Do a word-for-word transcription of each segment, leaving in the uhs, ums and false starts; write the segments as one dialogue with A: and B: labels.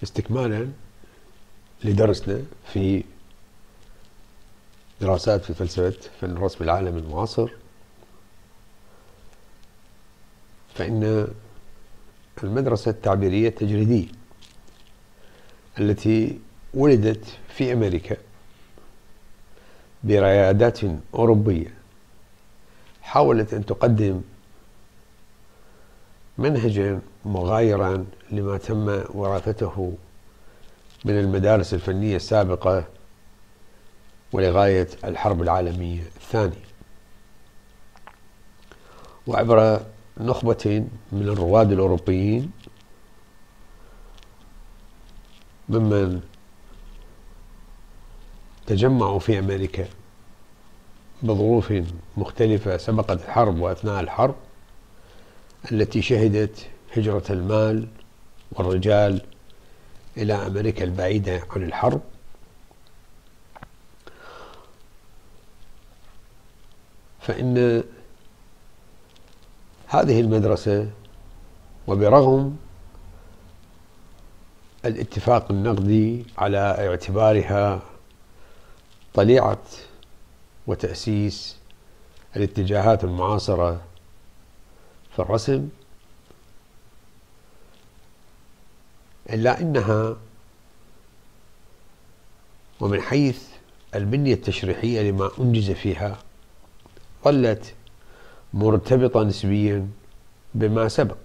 A: استكمالا لدرسنا في دراسات في فلسفة فن الرسم العالمي المعاصر، فإن المدرسة التعبيرية التجريدية التي ولدت في أمريكا بريادات أوروبية حاولت أن تقدم منهجا مغايرا لما تم وراثته من المدارس الفنية السابقة ولغاية الحرب العالمية الثانية، وعبر نخبة من الرواد الأوروبيين ممن تجمعوا في أمريكا بظروف مختلفة سبقت الحرب وأثناء الحرب التي شهدت هجرة المال والرجال إلى أمريكا البعيدة عن الحرب. فإن هذه المدرسة وبرغم الاتفاق النقدي على اعتبارها طليعة وتأسيس الاتجاهات المعاصرة في الرسم، إلا أنها ومن حيث البنية التشريحية لما أنجز فيها ظلت مرتبطة نسبيا بما سبق.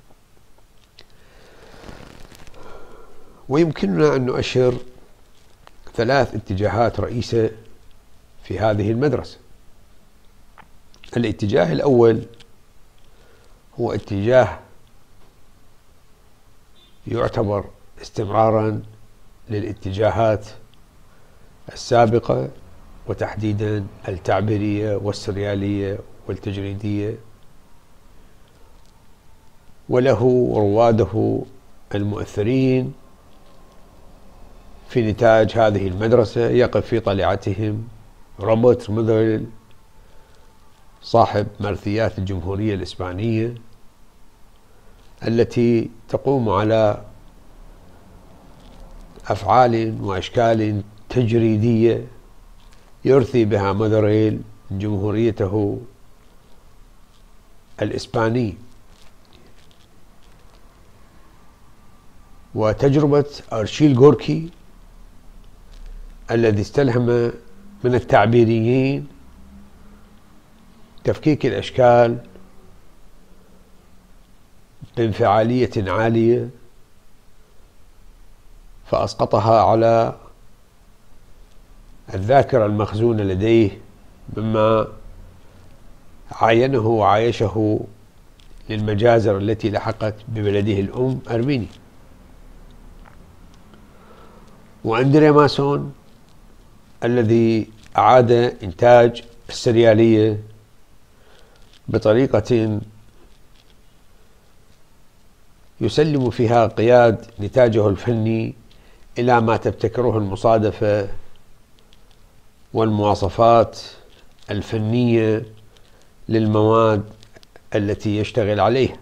A: ويمكننا أن نؤشر ثلاث اتجاهات رئيسة في هذه المدرسة. الاتجاه الأول هو اتجاه يعتبر استمرارا للاتجاهات السابقة، وتحديدا التعبيرية والسريالية والتجريدية، وله رواده المؤثرين في نتاج هذه المدرسة يقف في طليعتهم روبرت مودريل صاحب مرثيات الجمهورية الإسبانية التي تقوم على أفعال وأشكال تجريدية يرثي بها مودريل جمهوريته الإسبانية. وتجربة أرشيل غوركي الذي استلهم من التعبيريين تفكيك الأشكال بانفعالية عالية فأسقطها على الذاكرة المخزونة لديه مما عاينه وعايشه للمجازر التي لحقت ببلده الأم أرمينيا. وأندريا ماسون الذي أعاد إنتاج السريالية بطريقة يسلم فيها قياد نتاجه الفني إلى ما تبتكره المصادفة والمواصفات الفنية للمواد التي يشتغل عليها.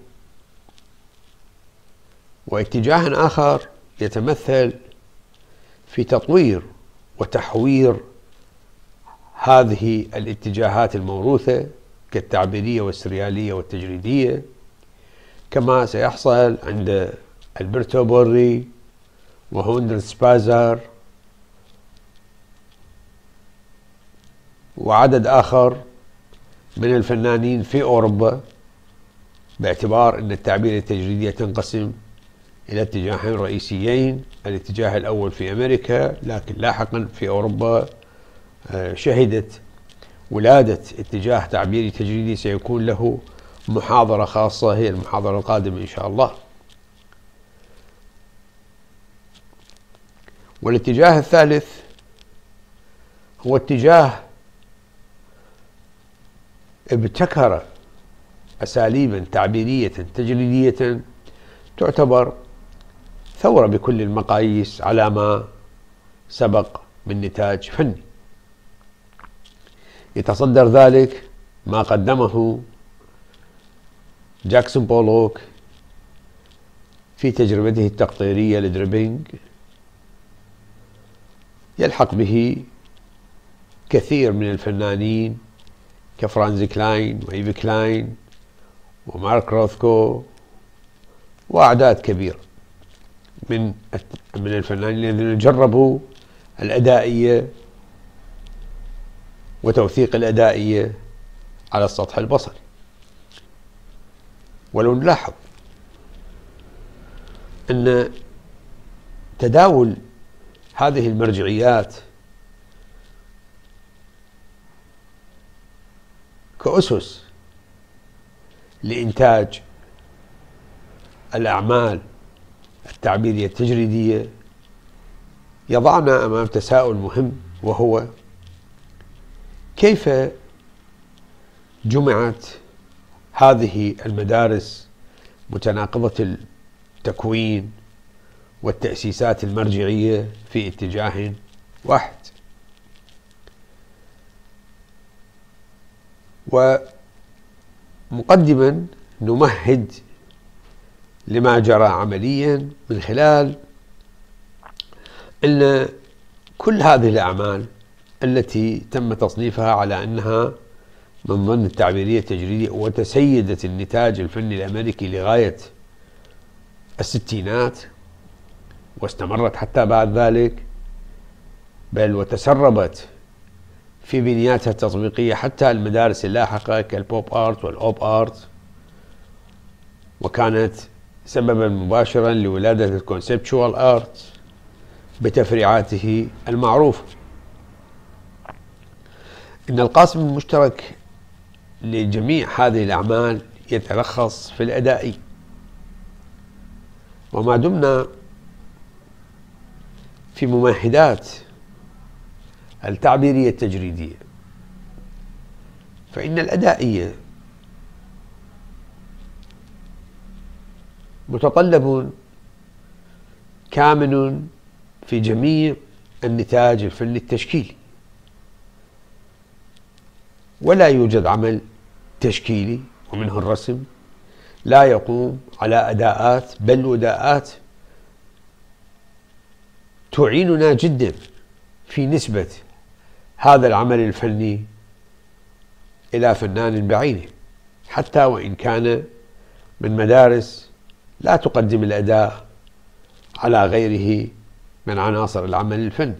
A: واتجاه آخر يتمثل في تطوير وتحوير هذه الاتجاهات الموروثة كالتعبيرية والسريالية والتجريدية، كما سيحصل عند ألبرتو بوري وهوندر سبازر وعدد آخر من الفنانين في أوروبا، باعتبار أن التعبير التجريدية تنقسم إلى اتجاهين رئيسيين. الاتجاه الأول في أمريكا، لكن لاحقا في أوروبا شهدت ولادة اتجاه تعبيري تجريدي سيكون له محاضرة خاصة، هي المحاضرة القادمة إن شاء الله. والاتجاه الثالث هو اتجاه ابتكر أساليبا تعبيرية تجريدية تعتبر ثورة بكل المقاييس على ما سبق من نتاج فني. يتصدر ذلك ما قدمه جاكسون بولوك في تجربته التقطيرية لدريبينج يلحق به كثير من الفنانين كفرانز كلاين وإيفي كلاين ومارك روثكو وأعداد كبيرة من من الفنانين الذين جربوا الأدائية وتوثيق الأدائية على السطح البصري. ولو نلاحظ أن تداول هذه المرجعيات كأسس لإنتاج الأعمال التعبيرية التجريدية يضعنا أمام تساؤل مهم، وهو كيف جمعت هذه المدارس متناقضة التكوين والتأسيسات المرجعية في اتجاه واحد؟ ومقدما نمهد لما جرى عمليا من خلال أن كل هذه الأعمال التي تم تصنيفها على أنها من ضمن التعبيرية التجريدية وتسيدت النتاج الفني الأمريكي لغاية الستينات واستمرت حتى بعد ذلك، بل وتسربت في بنياتها التطبيقية حتى المدارس اللاحقة كالبوب آرت والأوب آرت، وكانت سببا مباشرا لولادة الكونسبتشوال آرت بتفريعاته المعروفة. إن القاسم المشترك لجميع هذه الأعمال يتلخص في الأدائي، وما دمنا في ممهدات التعبيرية التجريدية فإن الأدائية متطلب كامن في جميع النتاج الفني التشكيلي، ولا يوجد عمل تشكيلي ومنه الرسم لا يقوم على أداءات، بل وأداءات تعيننا جدا في نسبة هذا العمل الفني إلى فنان بعينه، حتى وإن كان من مدارس لا تقدم الأداء على غيره من عناصر العمل الفني.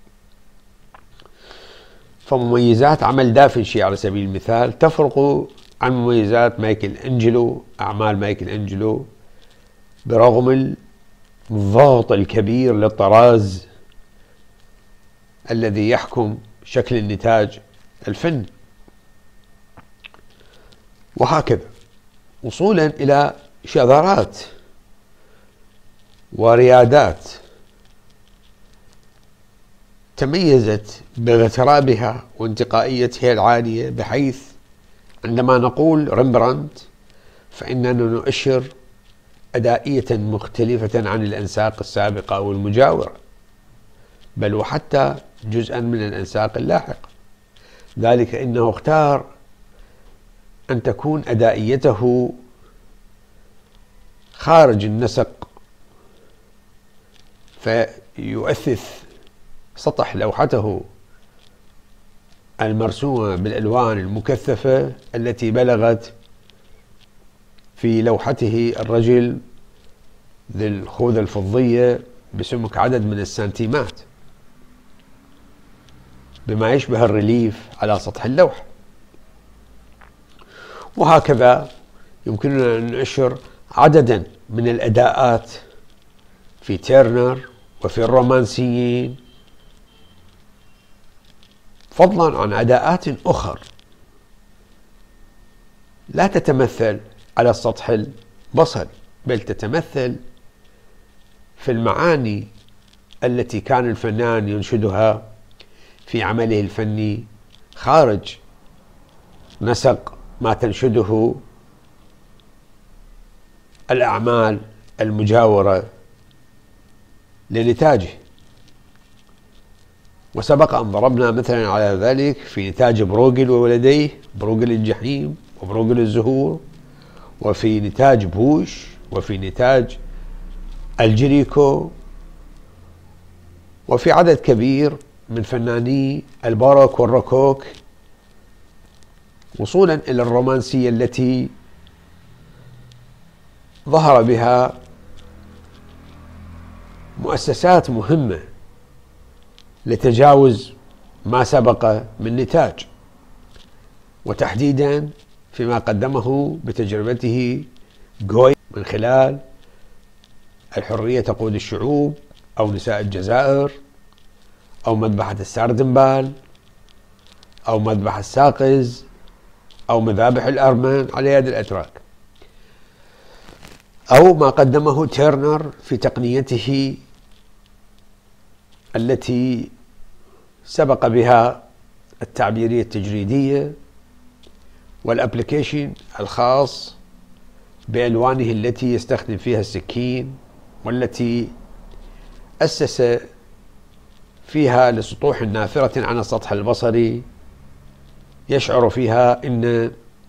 A: فمميزات عمل دافنشي على سبيل المثال تفرق عن مميزات مايكل أنجلو، أعمال مايكل أنجلو، برغم الضغط الكبير للطراز الذي يحكم شكل النتاج الفني، وهكذا وصولا إلى شذرات وريادات تميزت باغترابها وانتقائيتها العالية، بحيث عندما نقول ريمبراندت فإننا نؤشر أدائية مختلفة عن الأنساق السابقة والمجاورة، بل وحتى جزءا من الأنساق اللاحقة. ذلك إنه اختار أن تكون أدائيته خارج النسق، فيؤثث سطح لوحته المرسومة بالألوان المكثفة التي بلغت في لوحته الرجل ذي الخوذة الفضية بسمك عدد من السنتيمات، بما يشبه الريليف على سطح اللوحة. وهكذا يمكننا أن نؤشر عددا من الأداءات في تيرنر وفي الرومانسيين، فضلا عن أداءات أخرى لا تتمثل على السطح البصري، بل تتمثل في المعاني التي كان الفنان ينشدها في عمله الفني خارج نسق ما تنشده الأعمال المجاورة لنتاجه. وسبق أن ضربنا مثلا على ذلك في نتاج بروغل وولديه، بروغل الجحيم وبروغل الزهور، وفي نتاج بوش، وفي نتاج الجريكو، وفي عدد كبير من فناني الباروك والروكوك، وصولا إلى الرومانسية التي ظهر بها مؤسسات مهمة لتجاوز ما سبق من نتاج، وتحديدا فيما قدمه بتجربته غويا من خلال الحرية تقود الشعوب، أو نساء الجزائر، أو مذبحة الساردنبال، أو مذبح الساقز، أو مذابح الأرمن على يد الأتراك، أو ما قدمه تيرنر في تقنيته التي سبق بها التعبيرية التجريدية والأبليكيشن الخاص بألوانه التي يستخدم فيها السكين، والتي أسس فيها لسطوح نافرة عن السطح البصري يشعر فيها إن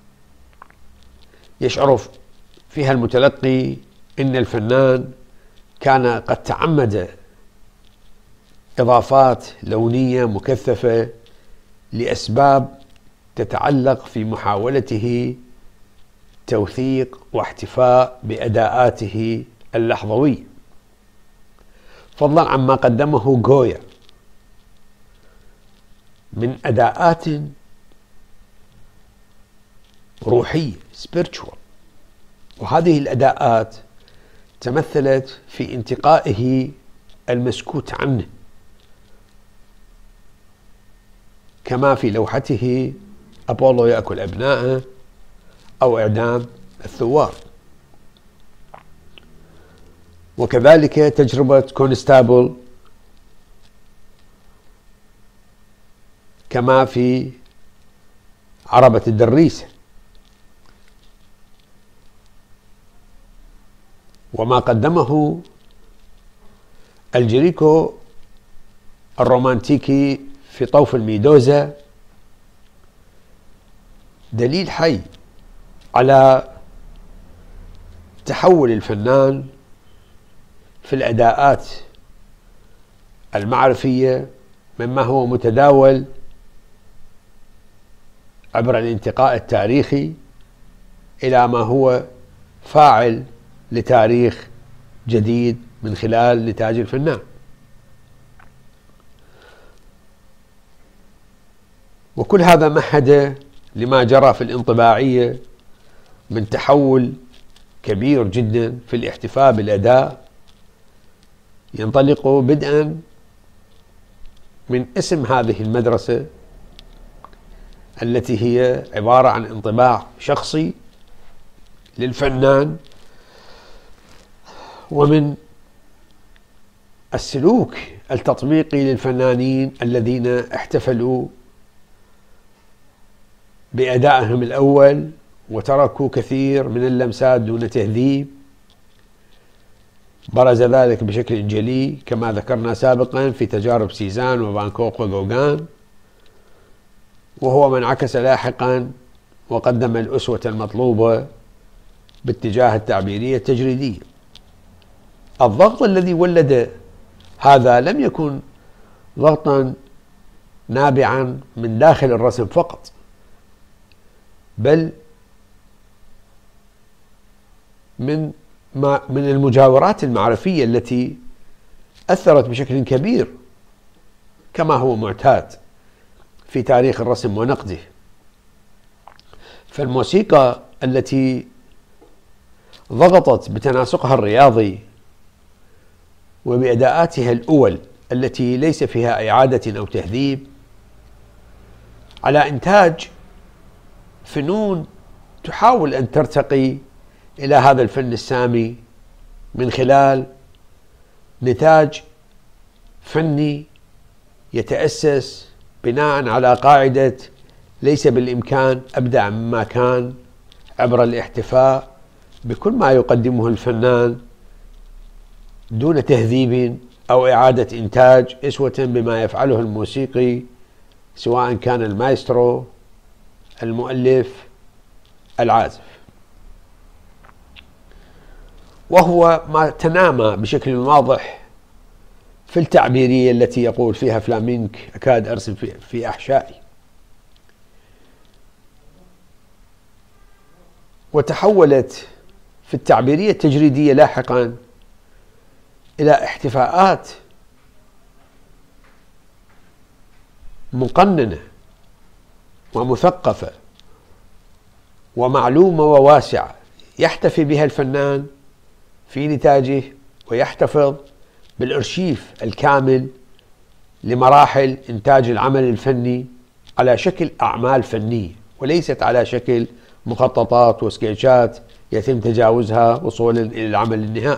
A: يشعر فيها المتلقي إن الفنان كان قد تعمد إضافات لونية مكثفة لأسباب تتعلق في محاولته توثيق واحتفاء بأداءاته اللحظوية، فضلا عما قدمه غويا من أداءات روحية spiritual. وهذه الأداءات تمثلت في انتقائه المسكوت عنه، كما في لوحته أبولو يأكل أبناءه، أو إعدام الثوار، وكذلك تجربة كونستابل، كما في عربة الدريسة، وما قدمه الجريكو الرومانتيكي في طوف الميدوزا دليل حي على تحول الفنان في الأداءات المعرفية مما هو متداول عبر الانتقاء التاريخي إلى ما هو فاعل لتاريخ جديد من خلال نتاج الفنان. وكل هذا مهد لما جرى في الانطباعية من تحول كبير جدا في الاحتفاء بالأداء، ينطلق بدءا من اسم هذه المدرسة التي هي عبارة عن انطباع شخصي للفنان، ومن السلوك التطبيقي للفنانين الذين احتفلوا بأدائهم الأول وتركوا كثير من اللمسات دون تهذيب. برز ذلك بشكل جلي كما ذكرنا سابقا في تجارب سيزان وبانكوك وغوغان، وهو من عكس لاحقا وقدم الأسوة المطلوبة باتجاه التعبيرية التجريدية. الضغط الذي ولد هذا لم يكن ضغطا نابعا من داخل الرسم فقط، بل من ما من المجاورات المعرفية التي أثرت بشكل كبير كما هو معتاد في تاريخ الرسم ونقده. فالموسيقى التي ضغطت بتناسقها الرياضي وبأداءاتها الأول التي ليس فيها إعادة أو تهذيب على إنتاج فنون تحاول أن ترتقي إلى هذا الفن السامي من خلال نتاج فني يتأسس بناء على قاعدة ليس بالإمكان أبدع مما كان، عبر الاحتفاء بكل ما يقدمه الفنان دون تهذيب أو إعادة إنتاج، أسوة بما يفعله الموسيقي سواء كان المايسترو، المؤلف، العازف. وهو ما تنامى بشكل واضح في التعبيرية التي يقول فيها فلامينك: أكاد أرسم في, في أحشائي. وتحولت في التعبيرية التجريدية لاحقا إلى احتفاءات مقننة ومثقفة ومعلومة وواسعة يحتفي بها الفنان في نتاجه، ويحتفظ بالأرشيف الكامل لمراحل إنتاج العمل الفني على شكل أعمال فنية، وليست على شكل مخططات وسكيتشات يتم تجاوزها وصولا إلى العمل النهائي.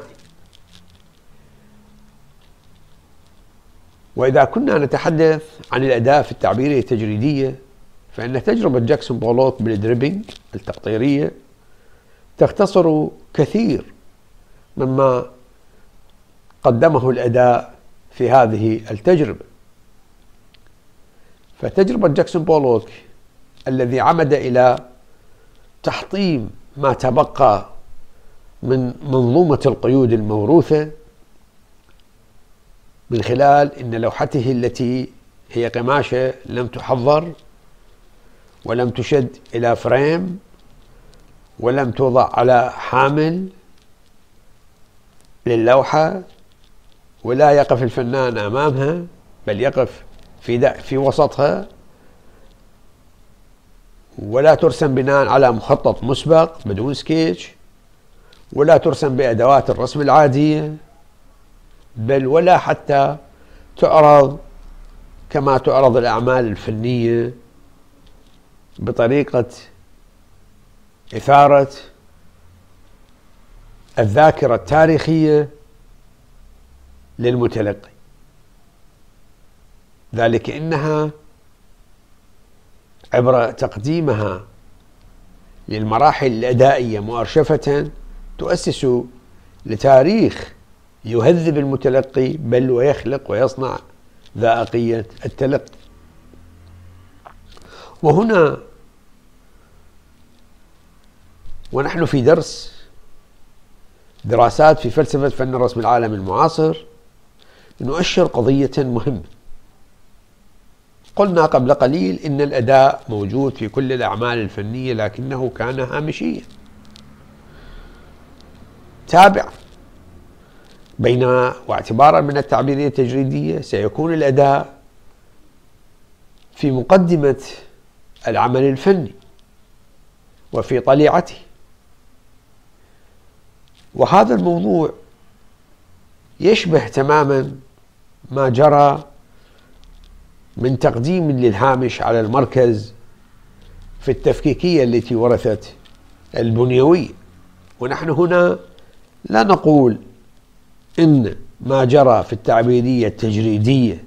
A: وإذا كنا نتحدث عن الأداء في التعبيرية التجريدية، فإن تجربة جاكسون بولوك بالدريبينج التقطيرية تختصر كثير مما قدمه الأداء في هذه التجربة. فتجربة جاكسون بولوك الذي عمد إلى تحطيم ما تبقى من منظومة القيود الموروثة من خلال إن لوحته التي هي قماشة لم تحضر ولم تشد إلى فريم ولم توضع على حامل للوحة، ولا يقف الفنان أمامها بل يقف في في وسطها، ولا ترسم بناء على مخطط مسبق بدون سكيتش، ولا ترسم بأدوات الرسم العادية، بل ولا حتى تعرض كما تعرض الأعمال الفنية بطريقة إثارة الذاكرة التاريخية للمتلقي، ذلك إنها عبر تقديمها للمراحل الأدائية مؤرشفة تؤسس لتاريخ يهذب المتلقي بل ويخلق ويصنع ذائقية التلقي. وهنا ونحن في درس دراسات في فلسفة فن الرسم العالمي المعاصر نؤشر قضية مهمة. قلنا قبل قليل إن الأداء موجود في كل الأعمال الفنية لكنه كان هامشيا تابعا، بينما واعتبارا من التعبيرية التجريدية سيكون الأداء في مقدمة العمل الفني وفي طليعته. وهذا الموضوع يشبه تماما ما جرى من تقديم للهامش على المركز في التفكيكية التي ورثت البنيوية. ونحن هنا لا نقول إن ما جرى في التعبيرية التجريدية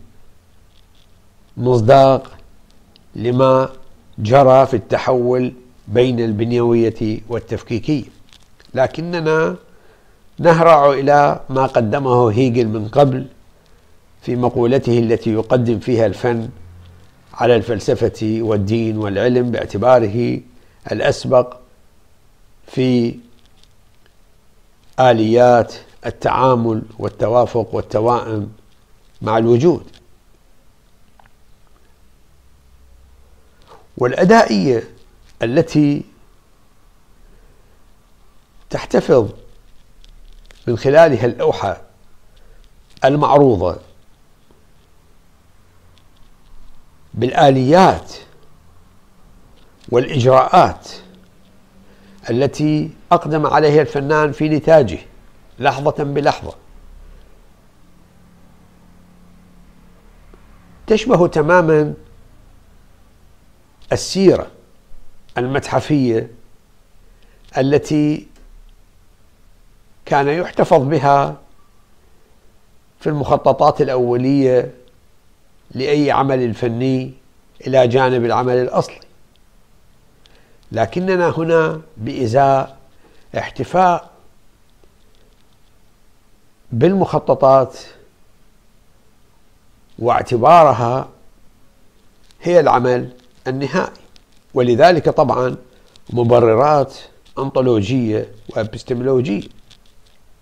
A: مصداق لما جرى في التحول بين البنيوية والتفكيكية، لكننا نهرع إلى ما قدمه هيجل من قبل في مقولته التي يقدم فيها الفن على الفلسفة والدين والعلم باعتباره الأسبق في آليات التعامل والتوافق والتوائم مع الوجود. والأدائية التي تحتفظ من خلالها اللوحة المعروضة بالآليات والإجراءات التي أقدم عليها الفنان في نتاجه لحظة بلحظة تشبه تماما السيرة المتحفية التي كان يحتفظ بها في المخططات الأولية لأي عمل فني إلى جانب العمل الأصلي. لكننا هنا بإزاء احتفاء بالمخططات واعتبارها هي العمل النهائي، ولذلك طبعا مبررات أنطولوجية وأبستمولوجية.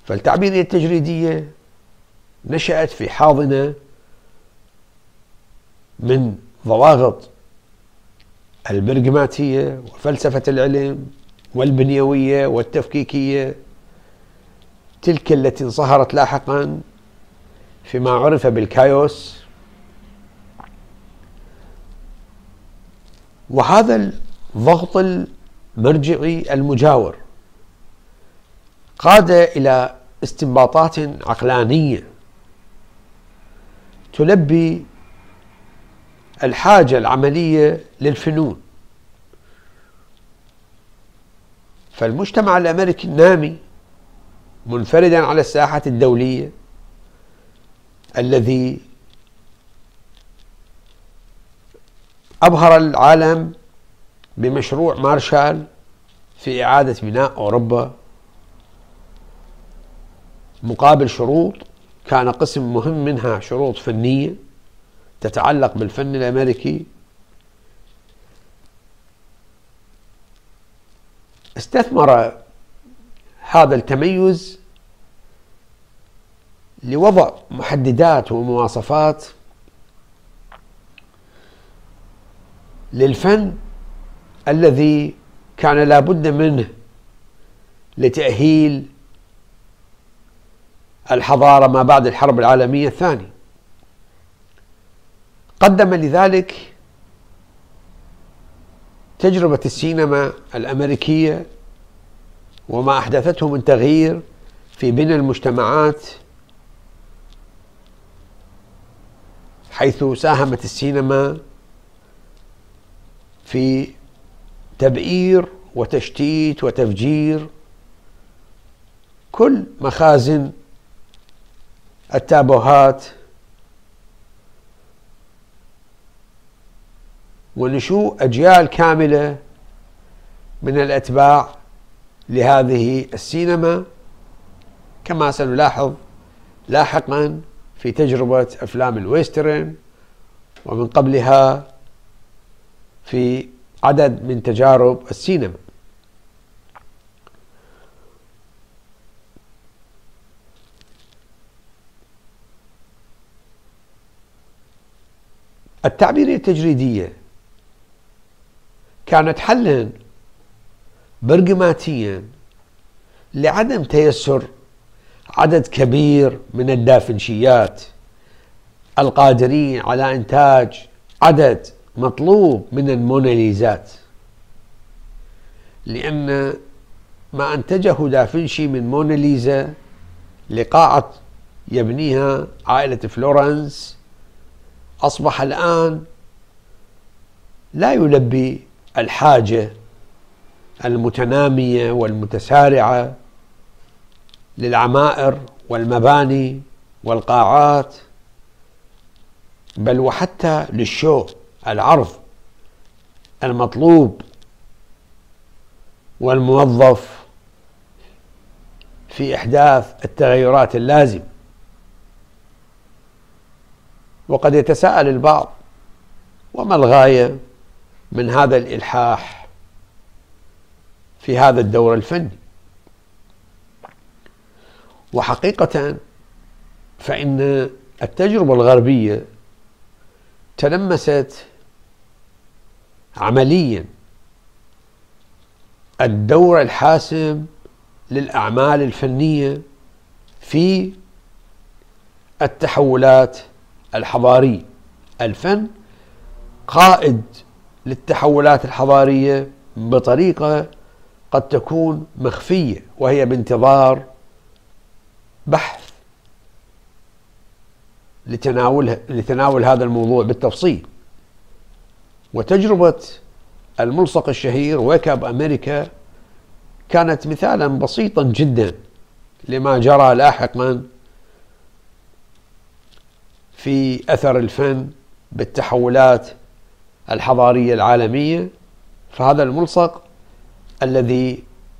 A: فالتعبيرية التجريدية نشأت في حاضنة من ضواغط البرغماتية وفلسفة العلم والبنيوية والتفكيكية، تلك التي انصهرت لاحقا فيما عرف بالكايوس. وهذا الضغط المرجعي المجاور قاد إلى استنباطات عقلانية تلبي الحاجة العملية للفنون. فالمجتمع الأمريكي النامي منفردا على الساحة الدولية، الذي أبهر العالم بمشروع مارشال في إعادة بناء أوروبا مقابل شروط كان قسم مهم منها شروط فنية تتعلق بالفن الأمريكي، استثمر هذا التميز لوضع محددات ومواصفات للفن الذي كان لا بد منه لتأهيل الحضارة ما بعد الحرب العالمية الثانية. قدم لذلك تجربة السينما الأمريكية وما أحدثته من تغيير في بناء المجتمعات، حيث ساهمت السينما في تبئير وتشتيت وتفجير كل مخازن التابوهات ونشوء أجيال كاملة من الأتباع لهذه السينما، كما سنلاحظ لاحقا في تجربة أفلام الويسترن ومن قبلها في عدد من تجارب السينما. التعبيرية التجريدية كانت حلا برغماتيا لعدم تيسر عدد كبير من الدافنشيات القادرين على إنتاج عدد مطلوب من الموناليزات، لأن ما أنتجه دافنشي من موناليزا لقاعة يبنيها عائلة فلورنس أصبح الآن لا يلبي الحاجة المتنامية والمتسارعة للعمائر والمباني والقاعات، بل وحتى للشو العرض المطلوب والموظف في إحداث التغيرات اللازمة. وقد يتساءل البعض: وما الغاية من هذا الإلحاح في هذا الدور الفني؟ وحقيقة فإن التجربة الغربية تلمست عمليا الدور الحاسم للأعمال الفنية في التحولات الحضارية. الفن قائد للتحولات الحضارية بطريقة قد تكون مخفية، وهي بانتظار بحث لتناول لتناول هذا الموضوع بالتفصيل. وتجربة الملصق الشهير ويك أب أمريكا كانت مثالا بسيطا جدا لما جرى لاحقا في أثر الفن بالتحولات الحضارية العالمية. فهذا الملصق الذي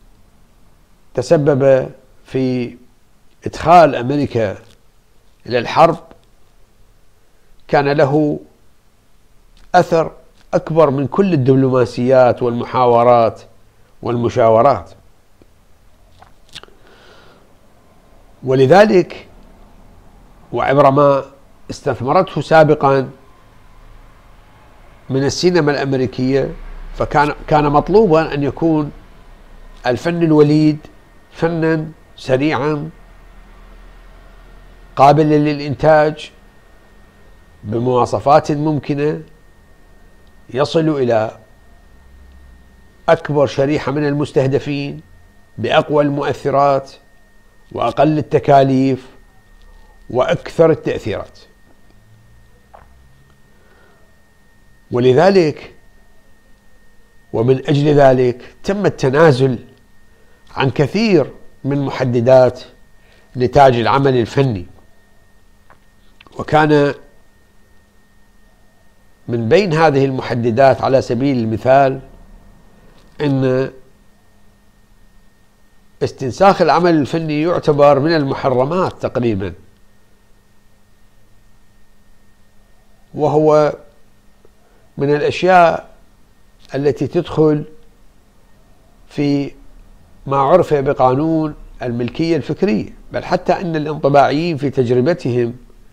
A: تسبب في إدخال أمريكا إلى الحرب كان له أثر أكبر من كل الدبلوماسيات والمحاورات والمشاورات. ولذلك وعبر ما استثمرته سابقا من السينما الأمريكية، فكان كان مطلوبا أن يكون الفن الوليد فنا سريعا قابلا للإنتاج بمواصفات ممكنة، يصل إلى أكبر شريحة من المستهدفين بأقوى المؤثرات وأقل التكاليف وأكثر التأثيرات. ولذلك ومن أجل ذلك تم التنازل عن كثير من محددات نتاج العمل الفني، وكان من بين هذه المحددات على سبيل المثال أن استنساخ العمل الفني يعتبر من المحرمات تقريبا، وهو من الأشياء التي تدخل في ما عرف بقانون الملكية الفكرية. بل حتى أن الانطباعيين في تجربتهم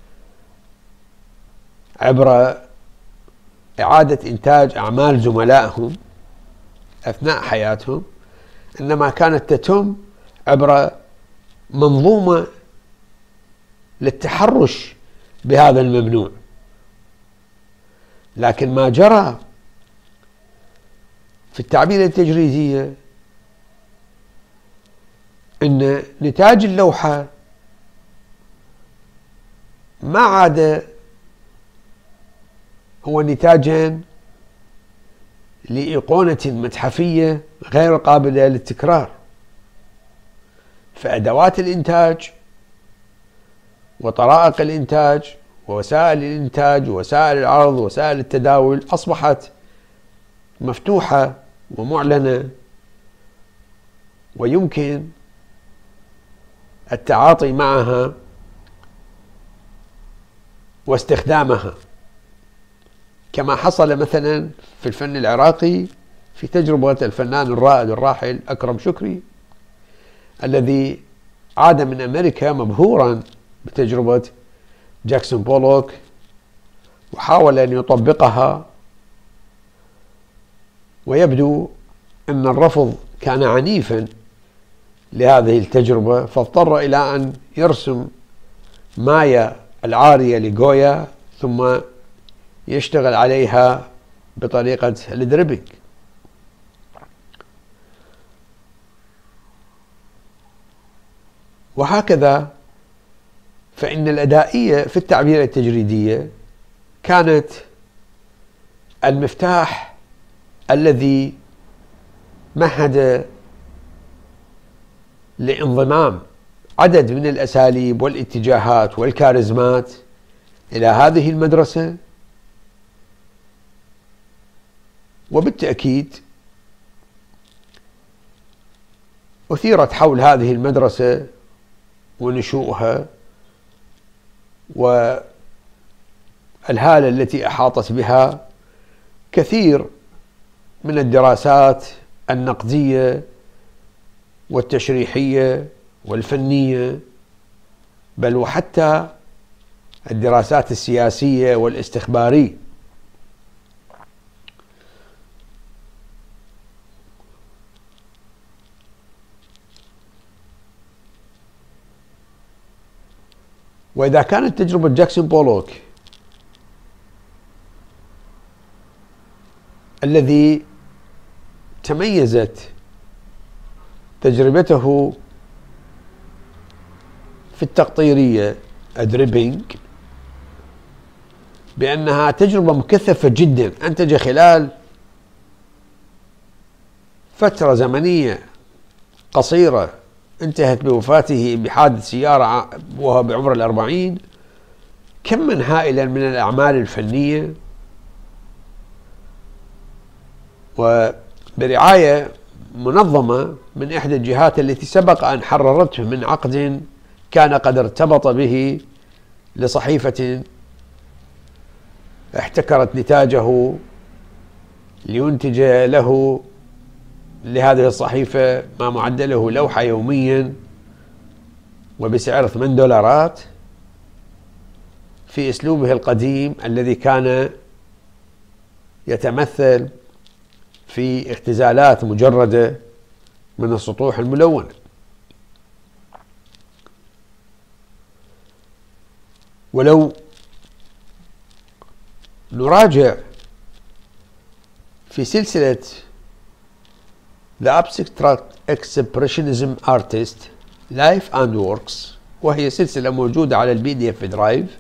A: عبر إعادة إنتاج أعمال زملائهم أثناء حياتهم إنما كانت تتم عبر منظومة للتحرش بهذا الممنوع. لكن ما جرى في التعبير التجريدية أن نتاج اللوحة ما عاد هو نتاجا لإيقونة متحفية غير قابلة للتكرار، فأدوات الإنتاج وطرائق الإنتاج ووسائل الإنتاج ووسائل العرض ووسائل التداول أصبحت مفتوحة ومعلنة، ويمكن التعاطي معها واستخدامها، كما حصل مثلا في الفن العراقي في تجربة الفنان الرائد الراحل أكرم شكري، الذي عاد من أمريكا مبهورا بتجربة جاكسون بولوك وحاول أن يطبقها، ويبدو أن الرفض كان عنيفا لهذه التجربة، فاضطر إلى أن يرسم مايا العارية لغويا ثم يشتغل عليها بطريقة الدريبنج. وهكذا فإن الأدائية في التعبير التجريدية كانت المفتاح الذي مهد لانضمام عدد من الأساليب والاتجاهات والكاريزمات إلى هذه المدرسة. وبالتأكيد أثيرت حول هذه المدرسة ونشوءها والهالة التي أحاطت بها كثير من الدراسات النقدية والتشريحية والفنية، بل وحتى الدراسات السياسية والاستخبارية. وإذا كانت تجربة جاكسون بولوك الذي تميزت تجربته في التقطيرية الدريبينج بأنها تجربة مكثفة جدا، أنتج خلال فترة زمنية قصيرة انتهت بوفاته بحادث سيارة وهو بعمر الأربعين كما هائلا من الأعمال الفنية، وبرعاية منظمة من إحدى الجهات التي سبق أن حررته من عقد كان قد ارتبط به لصحيفة احتكرت نتاجه لينتج له لهذه الصحيفة ما معدله لوحة يوميا، وبسعر ثمان دولارات في أسلوبه القديم الذي كان يتمثل في اختزالات مجردة من السطوح الملونة. ولو نراجع في سلسلة The Abstract Expressionism Artist Life and Works، وهي سلسلة موجودة على البي دي اف درايف،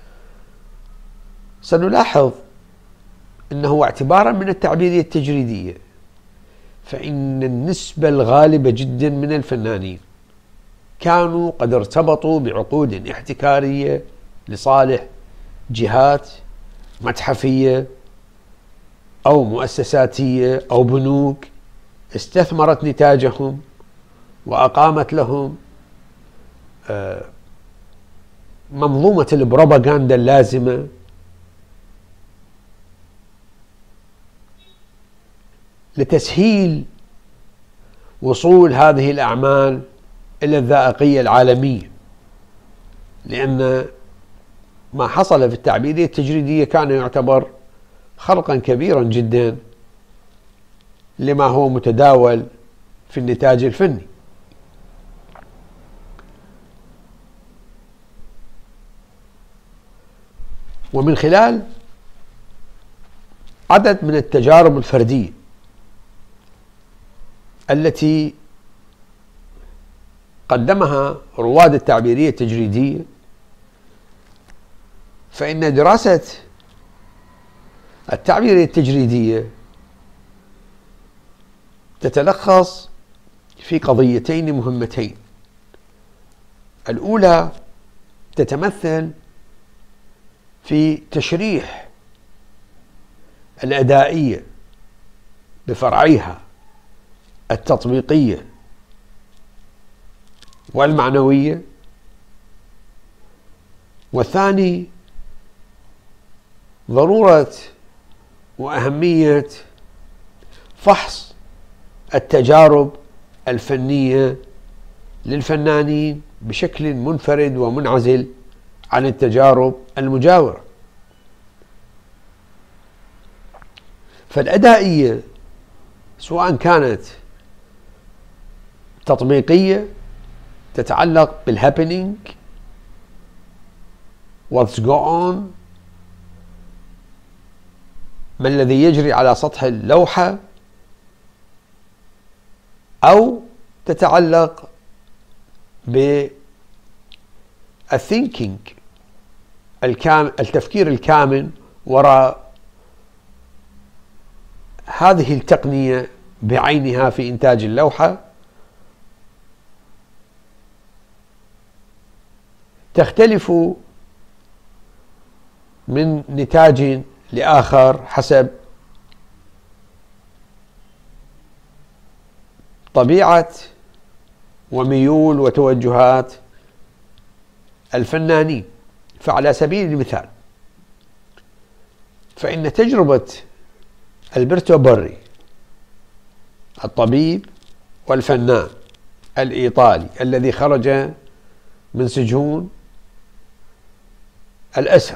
A: سنلاحظ أنه اعتبارا من التعبيرية التجريدية فإن النسبة الغالبة جدا من الفنانين كانوا قد ارتبطوا بعقود احتكارية لصالح جهات متحفية أو مؤسساتية أو بنوك استثمرت نتاجهم وأقامت لهم منظومة البروباغندا اللازمة لتسهيل وصول هذه الأعمال إلى الذائقية العالمية، لأن ما حصل في التعبيرية التجريدية كان يعتبر خلقا كبيرا جدا لما هو متداول في النتاج الفني. ومن خلال عدد من التجارب الفردية التي قدمها رواد التعبيرية التجريدية، فإن دراسة التعبيرية التجريدية تتلخص في قضيتين مهمتين. الأولى تتمثل في تشريح الأدائية بفرعيها التطبيقية والمعنوية، والثاني ضرورة وأهمية فحص التجارب الفنية للفنانين بشكل منفرد ومنعزل عن التجارب المجاورة. فالأدائية سواء كانت تطبيقية تتعلق بالهابينينج what's go on، ما الذي يجري على سطح اللوحة، أو تتعلق بالثينكينج الكامل، التفكير الكامل وراء هذه التقنية بعينها في إنتاج اللوحة، تختلف من نتاج لآخر حسب طبيعة وميول وتوجهات الفنانين. فعلى سبيل المثال فإن تجربة ألبرتو بوري الطبيب والفنان الإيطالي الذي خرج من سجون الأسر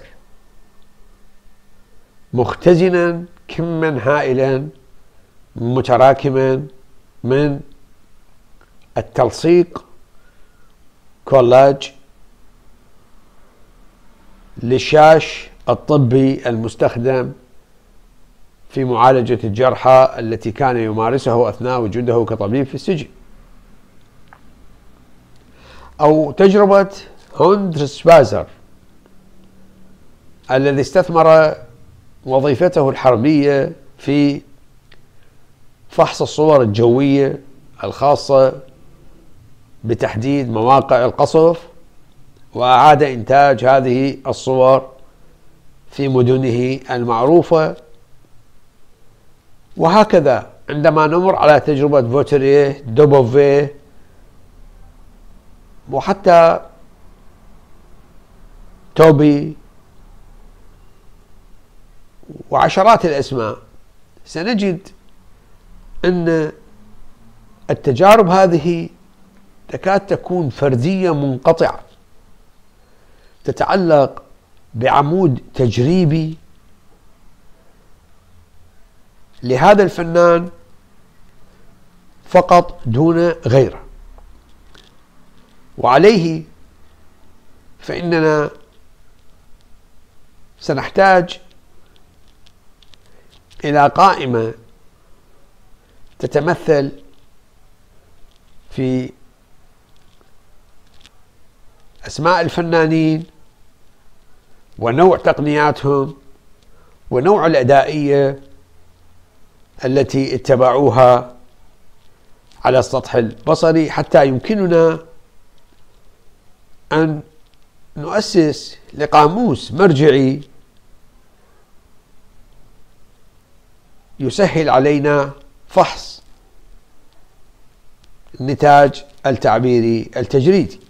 A: مختزنا كما هائلا متراكما من التلصيق كولاج للشاش الطبي المستخدم في معالجة الجرحى التي كان يمارسه أثناء وجوده كطبيب في السجن، أو تجربة هوند شبازر الذي استثمر وظيفته الحربية في فحص الصور الجوية الخاصة بتحديد مواقع القصف، وأعاد إنتاج هذه الصور في مدنه المعروفة. وهكذا عندما نمر على تجربة فوتريه، دوبوفيه، وحتى توبي وعشرات الأسماء، سنجد أن التجارب هذه تكاد تكون فردية منقطعة، تتعلق بعمود تجريبي لهذا الفنان فقط دون غيره. وعليه فإننا سنحتاج إلى قائمة تتمثل في أسماء الفنانين ونوع تقنياتهم ونوع الأدائية التي اتبعوها على السطح البصري، حتى يمكننا أن نؤسس لقاموس مرجعي يسهل علينا فحص النتاج التعبيري التجريدي.